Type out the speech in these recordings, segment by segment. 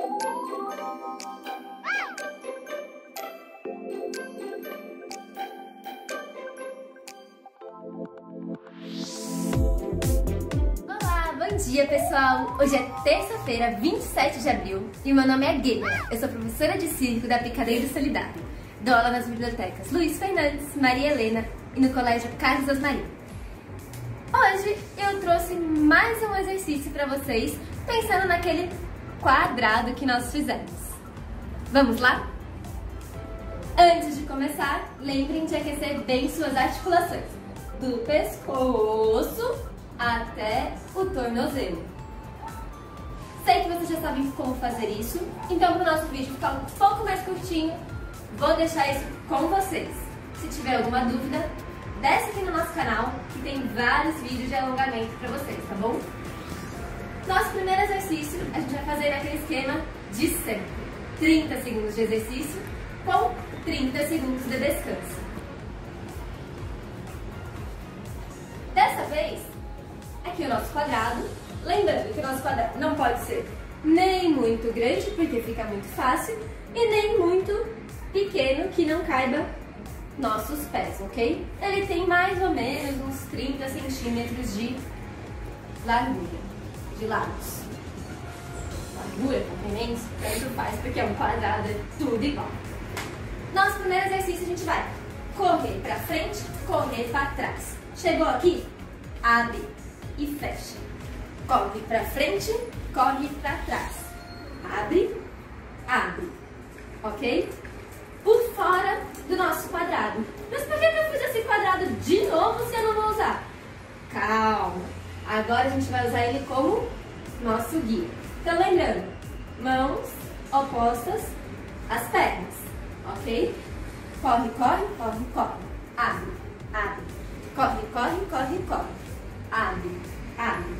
Olá, bom dia pessoal! Hoje é terça-feira, 27 de abril e meu nome é Guilherme. Eu sou professora de circo da Picadeiro Solidário. Dou aula nas bibliotecas Luiz Fernandes, Maria Helena e no Colégio Carlos Osmarim. Hoje eu trouxe mais um exercício para vocês, pensando naquele quadrado que nós fizemos. Vamos lá? Antes de começar, lembrem de aquecer bem suas articulações, do pescoço até o tornozelo. Sei que vocês já sabem como fazer isso, então para o nosso vídeo ficar um pouco mais curtinho, vou deixar isso com vocês. Se tiver alguma dúvida, desce aqui no nosso canal que tem vários vídeos de alongamento para vocês, tá bom? Nosso primeiro exercício, a gente vai fazer aquele esquema de sempre. 30 segundos de exercício com 30 segundos de descanso. Dessa vez, aqui o nosso quadrado. Lembrando que o nosso quadrado não pode ser nem muito grande, porque fica muito fácil, e nem muito pequeno, que não caiba nossos pés, ok? Ele tem mais ou menos uns 30 centímetros de largura, de lados. Largura, comprimento, tanto faz, porque é um quadrado, é tudo igual. Nosso primeiro exercício, a gente vai correr para frente, correr para trás. Chegou aqui? Abre e fecha. Corre para frente, corre para trás. Abre, abre. Ok? Por fora do nosso quadrado. Mas por que eu fiz esse quadrado de novo se eu não vou usar? Calma. Agora a gente vai usar ele como nosso guia. Então lembrando, mãos opostas às pernas. Ok? Corre, corre, corre, corre. Abre, abre. Corre, corre, corre, corre. Abre, abre.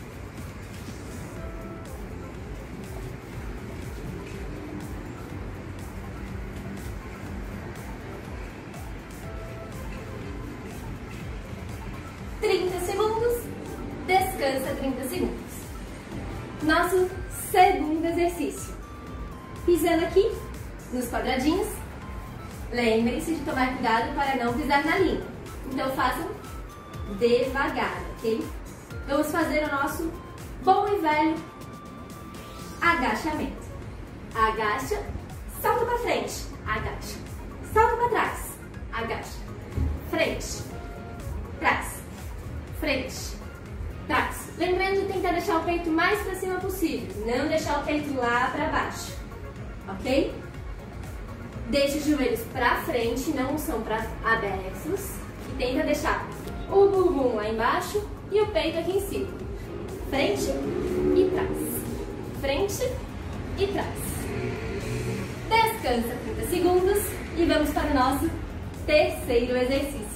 Descansa 30 segundos. Nosso segundo exercício. Pisando aqui nos quadradinhos. Lembrem-se de tomar cuidado para não pisar na linha. Então façam devagar, ok? Vamos fazer o nosso bom e velho agachamento. Agacha, salta para frente, agacha. Salta para trás, agacha. Frente, trás, frente, trás. Lembrando de tentar deixar o peito mais para cima possível, não deixar o peito lá para baixo, ok? Deixe os joelhos para frente, não são para abertos, e tenta deixar o bumbum lá embaixo e o peito aqui em cima. Frente e trás, frente e trás. Descansa 30 segundos e vamos para o nosso terceiro exercício.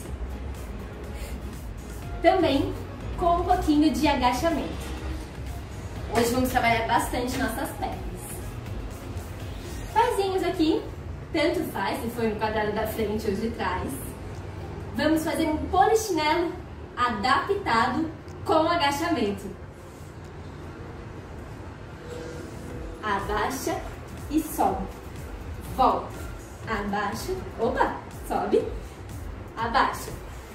Também com um pouquinho de agachamento. Hoje vamos trabalhar bastante nossas pernas. Pezinhos aqui, tanto faz se for no quadrado da frente ou de trás. Vamos fazer um polichinelo adaptado com agachamento. Abaixa e sobe. Volta. Abaixa. Opa, sobe. Abaixa.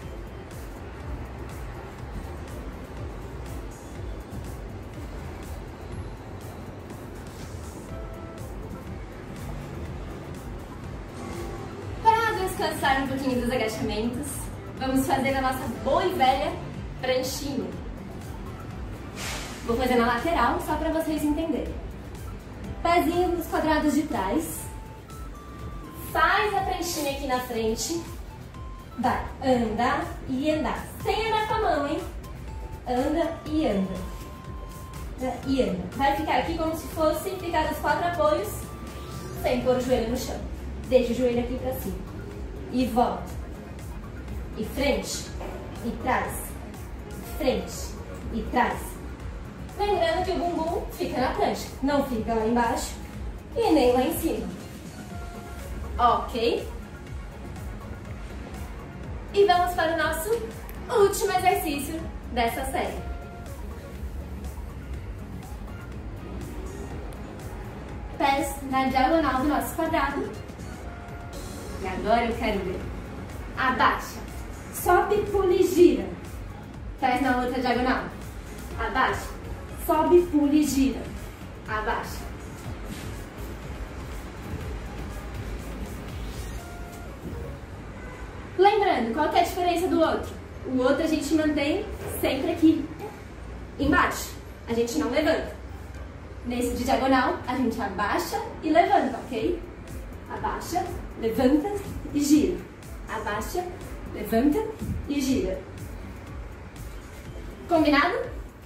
Descansar um pouquinho dos agachamentos, vamos fazer a nossa boa e velha pranchinha. Vou fazer na lateral, só para vocês entenderem. Pezinho nos quadrados de trás. Faz a pranchinha aqui na frente. Vai andar e andar. Sem andar com a mão, hein? Anda e anda. E anda. Vai ficar aqui como se fosse ficar nos 4 apoios, sem pôr o joelho no chão. Deixa o joelho aqui para cima. E volta, e frente, e trás, frente, e trás. Lembrando que o bumbum fica na prancha, não fica lá embaixo e nem lá em cima. Ok? E vamos para o nosso último exercício dessa série. pés na diagonal do nosso quadrado. E agora eu quero ver. Abaixa, sobe, pula e gira. Pés na outra diagonal. Abaixa, sobe, pula e gira. Abaixa. Lembrando, qual que é a diferença do outro? O outro a gente mantém sempre aqui embaixo. A gente não levanta. Nesse de diagonal, a gente abaixa e levanta, ok? Abaixa, levanta e gira. Abaixa, levanta e gira. Combinado?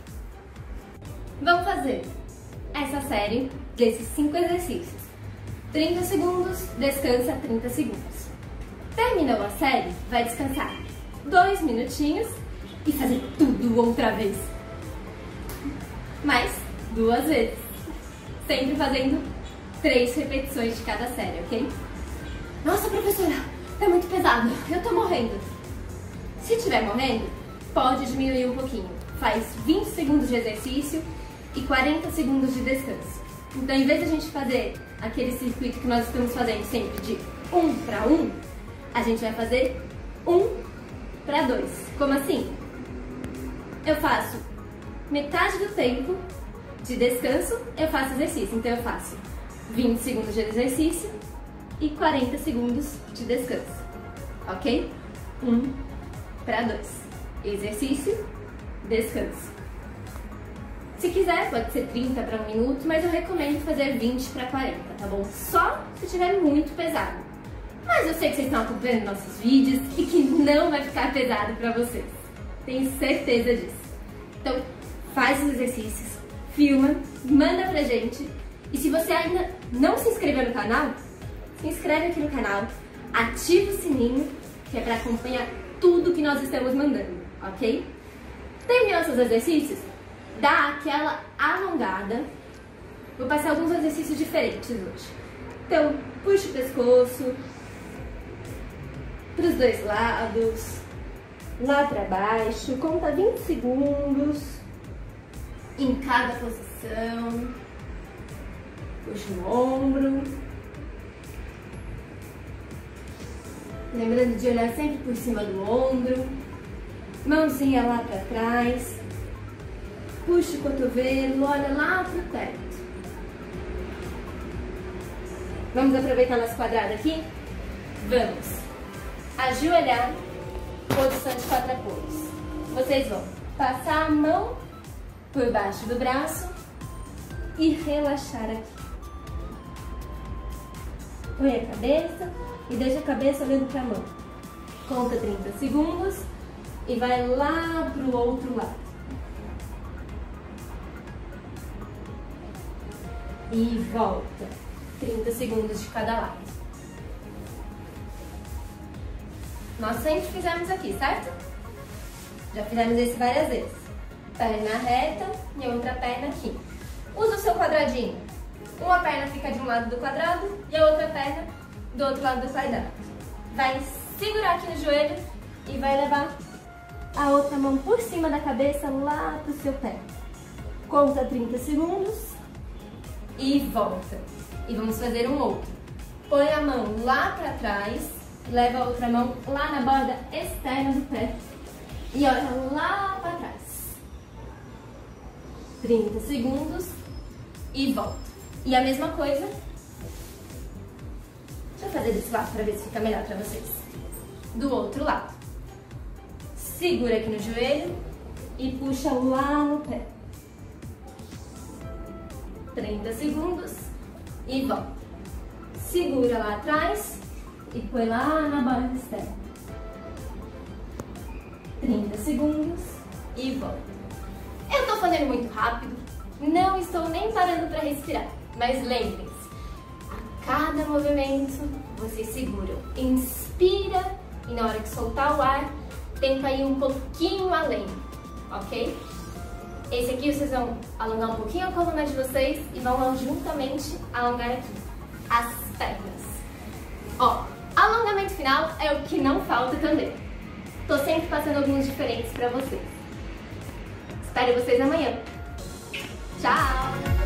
Vamos fazer essa série desses 5 exercícios. 30 segundos, descansa 30 segundos. Terminou a série, vai descansar 2 minutinhos e fazer tudo outra vez. Mais 2 vezes. Sempre fazendo 3 repetições de cada série, ok? Nossa, professora, tá muito pesado, eu tô morrendo. Se estiver morrendo, pode diminuir um pouquinho. Faz 20 segundos de exercício e 40 segundos de descanso. Então, em vez de a gente fazer aquele circuito que nós estamos fazendo sempre de 1 para 1, a gente vai fazer 1 para 2. Como assim? Eu faço metade do tempo de descanso, eu faço exercício. Então, eu faço 20 segundos de exercício e 40 segundos de descanso. Ok? 1 para 2. Exercício, descanso. Se quiser, pode ser 30 para 1 minuto, mas eu recomendo fazer 20 para 40, tá bom? Só se estiver muito pesado. Mas eu sei que vocês estão acompanhando nossos vídeos e que não vai ficar pesado para vocês. Tenho certeza disso. Então, faz os exercícios, filma, manda pra gente. E se você ainda não se inscreveu no canal, se inscreve aqui no canal, ativa o sininho, que é para acompanhar tudo que nós estamos mandando, ok? Terminou seus exercícios? Dá aquela alongada. Vou passar alguns exercícios diferentes hoje. Então, puxa o pescoço para os 2 lados, lá para baixo, conta 20 segundos em cada posição. Puxa o ombro. Lembrando de olhar sempre por cima do ombro. Mãozinha lá para trás. Puxa o cotovelo, olha lá para o teto. Vamos aproveitar nosso quadrado aqui? Vamos ajoelhar, posição de 4 apoios. Vocês vão passar a mão por baixo do braço e relaxar aqui. Põe a cabeça e deixa a cabeça olhando para a mão. Conta 30 segundos e vai lá para o outro lado. E volta. 30 segundos de cada lado. Nós sempre fizemos aqui, certo? Já fizemos isso várias vezes. Perna reta e outra perna aqui. Usa o seu quadradinho. Uma perna fica de um lado do quadrado e a outra perna do outro lado do quadrado. Vai segurar aqui no joelho e vai levar a outra mão por cima da cabeça lá pro seu pé. Conta 30 segundos e volta. E vamos fazer um outro. Põe a mão lá para trás, leva a outra mão lá na borda externa do pé e olha lá para trás. 30 segundos e volta. E a mesma coisa. Deixa eu fazer desse lado para ver se fica melhor para vocês. Do outro lado. Segura aqui no joelho e puxa lá no pé. 30 segundos e volta. Segura lá atrás e põe lá na borda externa. 30 segundos e volta. Eu tô fazendo muito rápido, não estou nem parando para respirar, mas lembrem-se, a cada movimento vocês seguram. Inspira e na hora que soltar o ar, tenta ir um pouquinho além, ok? Esse aqui vocês vão alongar um pouquinho a coluna de vocês e vão juntamente alongar aqui as pernas. Ó, alongamento final é o que não falta também. Tô sempre passando alguns diferentes pra vocês. Espero vocês amanhã. Tchau!